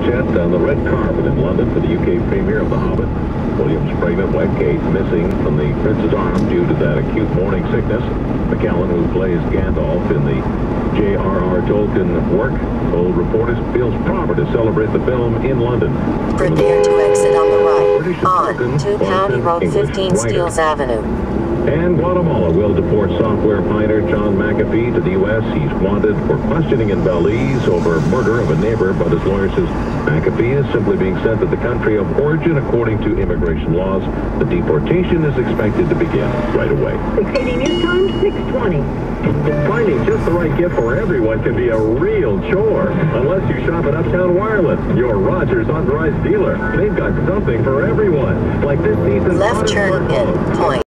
set on the red carpet in London for the UK premiere of The Hobbit. William's pregnant wife, Kate, missing from the Prince's arm due to that acute morning sickness. McKellen, who plays Gandalf in the J.R.R. Tolkien work, told reporters feels proper to celebrate the film in London. Prepare to exit on the right. British On 2 County Road 15 Steeles Avenue. And Guatemala will deport software pioneer John McAfee to the U.S. He's wanted for questioning in Belize over murder of a neighbor, but his lawyer says McAfee is simply being sent to the country of origin according to immigration laws. The deportation is expected to begin right away. Exceeding news time, 6:20. Finding just the right gift for everyone can be a real chore, unless you shop at Uptown Wireless, your Rogers authorized dealer. They've got something for everyone, like this decent Left turn in, point.